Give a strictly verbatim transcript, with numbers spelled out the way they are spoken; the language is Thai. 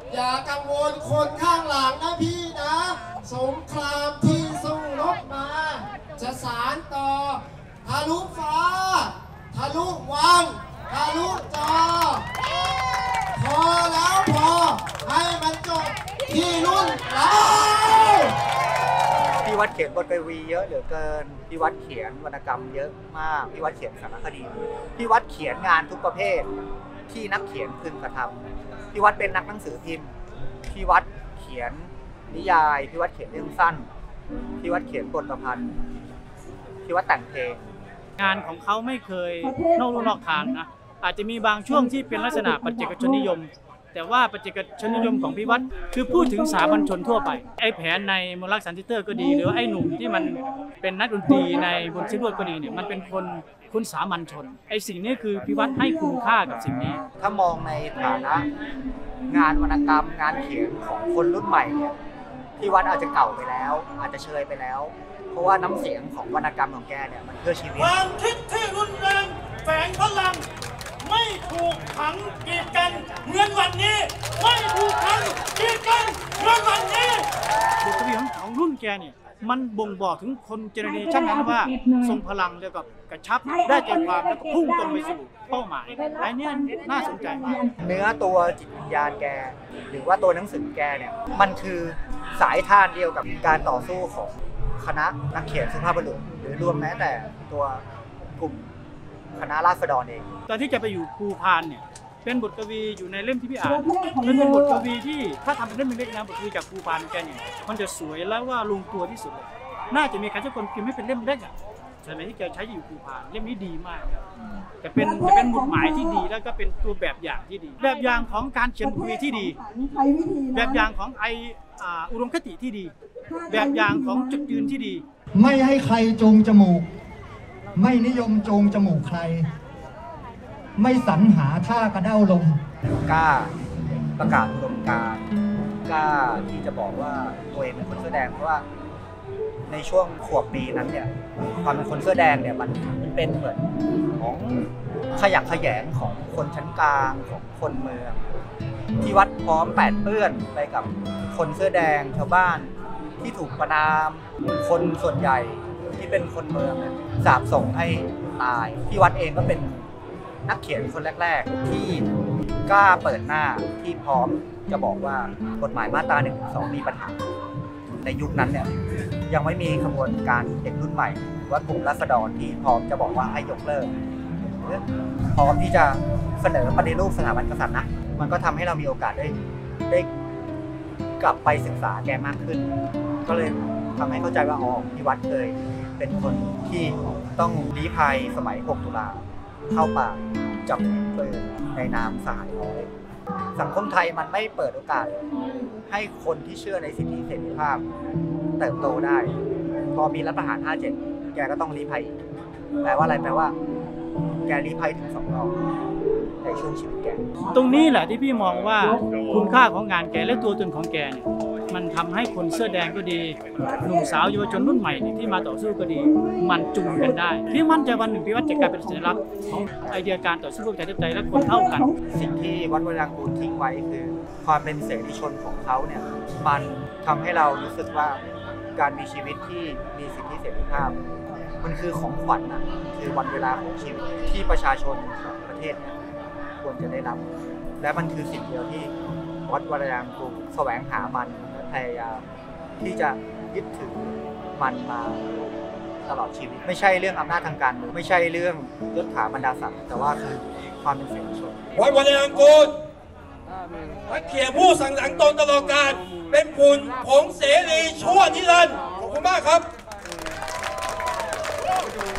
อย่ากังวลคนข้างหลังนะพี่นะสงครามที่สู้รบมาจะสานต่อทะลุฟ้าทะลุวังทะลุจอพอแล้วพอให้มันจบที่รุ่นเราพี่วัดเขียนบทกวีเยอะเหลือเกินพี่วัดเขียนวรรณกรรมเยอะมากพี่วัดเขียนสารคดีพี่วัดเขียนงานทุกประเภทที่นักเขียนพึงกระทำพี่วัดเป็นนักหนังสือพิมพ์พี่วัดเขียนนิยายพี่วัดเขียนเรื่องสั้นพี่วัดเขียนบทประพันธ์พี่วัดแต่งเพลงงานของเขาไม่เคยนอกลู่นอกทางนะอาจจะมีบางช่วงที่เป็นลักษณะปัจเจกชนนิยมแต่ว่าปัจเจกชนนิยมของพี่วัดคือพูดถึงสามัญชนทั่วไปไอ้แผนในมนต์รักสันติเตอร์ก็ดีหรือไอ้หนุ่มที่มันเป็นนักดนตรีในบนชิดลวดก็ดีเนี่ยมันเป็นคนคนสามัญชนไอ้สิ่งนี้คือพี่วัดให้คุณค่ากับสิ่งนี้ถ้ามองในฐานะงานวรรณกรรมงานเขียนของคนรุ่นใหม่เนี่ยพี่วัดอาจจะเก่าไปแล้วอาจจะเชยไปแล้วเพราะว่าน้ำเสียงของวรรณกรรมของแกเนี่ยมันเพื่อชีวิตความคิดที่รุนแรงแฝงพลังไม่ถูกขังกีดกันเหมือนวันนี้ไม่ถูกขังกีดกันเหมือนวันนี้บทกวีของรุ่นแกเนี่ยมันบ่งบอกถึงคนเจเนอเรชันนั้นว่าทรงพลังแล้วก็กระชับได้ใจความแล้วก็พุ่งตรงไปสู่เป้าหมายไอ้นี่น่าสนใจมากเนื้อตัวจิตวิญญาณแกหรือว่าตัวหนังสือแกเนี่ยมันคือสายทานเดียวกับการต่อสู้ของคณะนักเขียนสุภาพบุรุษหรือรวมแม้แต่ตัวกลุ่มคณะราษฎรเองตอนที่จะไปอยู่ภูพานเนี่ยเป็นบทกวีอยู่ในเล่มที่พี่อ่านมันเป็นบทกวีที่ถ้าทำเป็นเล่มเล็กนะบทกวีจากภูพานแกเนี่ยมันจะสวยแล้วว่าลงตัวที่สุดเลยน่าจะมีใครสักคนพิมพ์ให้เป็นเล่มเล็กอ่ะสมัยที่แกใช้อยู่ภูพานเล่มนี้ดีมากแต่เป็นจะเป็นบทหมายที่ดีแล้วก็เป็นตัวแบบอย่างที่ดีแบบอย่างของการเขียนบทกวีที่ดีแบบอย่างของไออุดมคติที่ดีแบบอย่างของจุดยืนที่ดีไม่ให้ใครจูงจมูกไม่นิยมจูงจมูกใครไม่สรรหาท่ากระเด้าลมกล้าประกาศอุดมการณ์กล้าที่จะบอกว่าตัวเองเป็นคนเสื้อแดงเพราะว่าในช่วงขวบปีนั้นเนี่ยความเป็นคนเสื้อแดงเนี่ยมันมันเป็นเหมือนของขยักขยงของคนชั้นกลางของคนเมืองที่วัดพร้อมแปดเปื้อนไปกับคนเสื้อแดงชาวบ้านที่ถูกประณามคนส่วนใหญ่ที่เป็นคนเมืองสาปส่งให้ตายที่วัดเองก็เป็นนักเขียนคนแรกๆที่กล้าเปิดหน้าที่พร้อมจะบอกว่ากฎหมายมาตราหนึ่งสองมีปัญหาในยุคนั้นเนี่ยยังไม่มีขบวนการเด็กรุ่นใหม่หรือว่ากลุ่มราษฎรที่พร้อมจะบอกว่าให้ยกเลิกหรือพร้อมที่จะเสนอปฏิรูปสถาบันกษัตริย์นะมันก็ทำให้เรามีโอกาสได้ได้กลับไปศึกษาแกมากขึ้นก็เลยทำให้เข้าใจว่าอ๋อพี่วัดเคยเป็นคนที่ต้องลี้ภัยสมัยหกตุลาเข้าป่าจับปืนในนามสหายน้อยสังคมไทยมันไม่เปิดโอกาสให้คนที่เชื่อในสิทธิเสรีภาพเติบโตได้พอมีรัฐประหารห้าเจ็ดแกก็ต้องลี้ภัยแปลว่าอะไรแปลว่าแกลี้ภัยถึงสองรอบในช่วงชีวิตแกตรงนี้แหละที่พี่มองว่าคุณค่าของงานแกและตัวตนของแกเนี่ยมันทำให้คนเสื้อแดงก็ดีหนุ่มสาวเยาวชนรุ่นใหม่ที่มาต่อสู้ก็ดีมันจูงกันได้พี่มั่นใจวันหนึ่งพี่วัดจะกลายเป็นสัญลักษณ์ของไอเดียการต่อสู้เพื่อประชาธิปไตยและคนเท่ากันสิ่งที่วัดวรางกูลทิ้งไว้คือความเป็นเสรีชนของเขาเนี่ยมันทำให้เรารู้สึกว่าการมีชีวิตที่มีสิทธิเสรีภาพมันคือของขวัญนะคือวันเวลาของชีวิตที่ประชาชนของประเทศเนี่ยควรจะได้รับและมันคือสิ่งเดียวที่วัดวรางกูลแสวงหามันพยายามที่จะยึดถือมันมาตลอดชีวิตไม่ใช่เรื่องอำนาจทางการเมืองไม่ใช่เรื่องยศถาบรรดาศักดิ์แต่ว่าคือความเป็นเสรีชนวัดวรางกูลนักเขียนผู้สั่งหลังตนตลอดกาลเป็นผุนผงเสรีชั่วนิรันดร์ขอบคุณมากครับ